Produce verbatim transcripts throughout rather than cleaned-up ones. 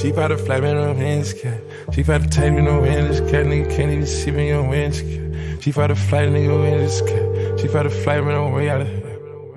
She about to fly me no hands, cat. She about to take me no hands, cat. Nigga can't even see me on winds, cat. She about to fly nigga winds, cat. She about to fly me no way out of here.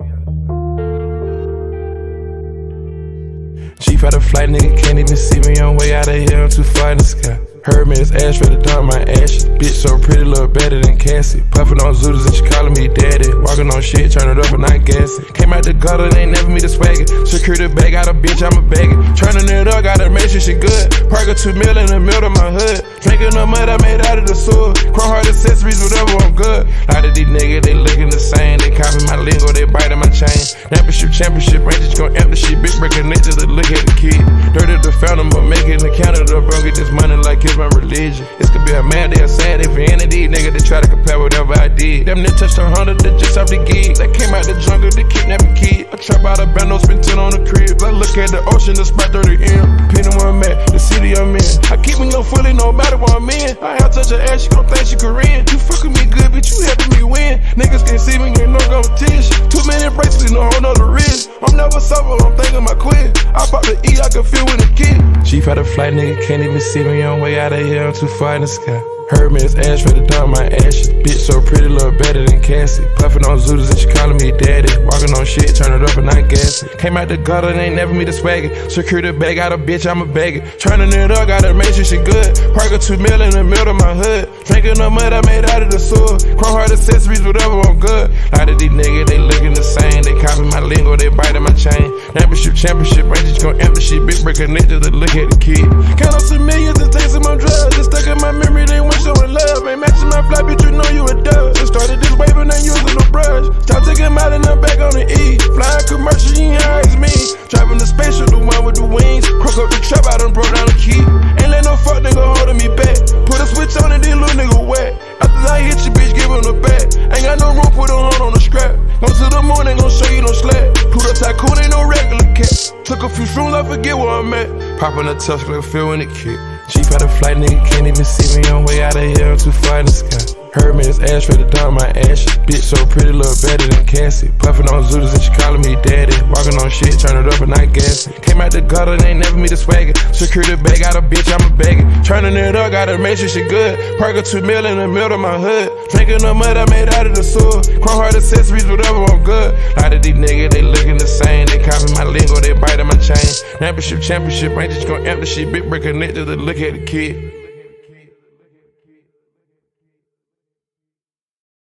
She about to fly nigga can't even see me on way out of here. I'm too far in the sky. Hermès ash ready to dump my ashes. Bitch so pretty, look better than Cassie. Puffin on ZOOTIEZ and she calling me daddy. Walking on shit, turn it up and I gas it. Came out the gutter, they ain't never me the swagger. Secure the bag, got a bitch, I'm a bagger. Turning it up, gotta make sure she good. Park a two mil in the middle of my hood. Drinking the mud I made out of the sewer. Chrome heart accessories, whatever, I'm good. A lot of these niggas, they looking the same. They copy my lingo, they biting my chain. Championship, championship, Rangers gon' empty shit. Bitch breaking niggas to look at the kid. Dirty the fountain, but making the Canada, bro. Get this money like it's my religion. This could be a mad day or sad day for any of these niggas that try to compare whatever I did. Them niggas touched a hundred that just off the gig. They came out the jungle to kidnap a kid. I trap out a bando, spend ten on the crib. I look at the ocean, the spot thirty M. Depending where I'm at, the city I'm in. I keep me no fully, no matter where I'm in. I have touch her ass, she gon' think she Korean. You fucking me good, bitch, you helping me win. Niggas can't see me, ain't no competition. Too many bracelets, no whole nother wrist. I'm never sober, I'm thinking my quit. I pop the E, I can feel when the kid. She had a flight, nigga can't even see me on way out of here. I'm too far in the sky. Hermès ash ready to dump my ashes. Bitch so pretty, look better than Cassie. Puffin on ZOOTIEZ and she calling me daddy. Walking on shit, turn it up and I gas it. Came out the gutter, they ain't never me the swagger. Secure the bag, got a bitch, I'm a bagger. Turning it up, gotta make sure she good. Park a two mil in the middle of my hood. Drinking the mud I made out of the sewer. Chrome heart accessories, whatever, I'm good. A lot of these niggas, they looking the same. They copy my lingo, they biting my chain. Championship, championship, Rangers gon' empty shit. Bitch breaking niggas to look at the kid. Count up some millions and take some on drugs. Just stuck in my memory, they want showing love. Ain't matching my fly, bitch, you know you a dub. Just started this wave and ain't using no brush. Stop taking them out and I'm back on the E. Flying commercial, you ain't high as me. Driving the spaceship, the one with the wings. Crook up the trap, I done broke down the key. Ain't let no fuck nigga holding me back. Put a switch on and then little nigga wet. After I hit you, bitch, give him the back. Ain't got no room, put a hand on the scrap. Go to the moon, ain't gon' show you no slack. Put a tycoon, ain't no regular cat. Took a few shrooms, I forget where I'm at. Popping a touch, like a feel when it kick. She had a flight, nigga can't even see me on way out of here. I'm too far in the sky. Hermès ash ready to dump my ashes. Bitch so pretty, look better than Cassie. Puffin on ZOOTIEZ and she calling me daddy. Walking on shit, turn it up and I gas it. Came out the gutter, they ain't never me the swagger. Secure the bag, got a bitch, I'm a bagger. Turning it up, gotta make sure she good. Park a two mil in the middle of my hood. Drinking the mud I made out of the sewer. Chrome heart accessories, whatever, I'm good. A lot of these niggas, they looking the same. They copy my lingo, they biting my chain. Championship, championship, Rangers gon' empty shit. Bitch breaking niggas to look at the kid.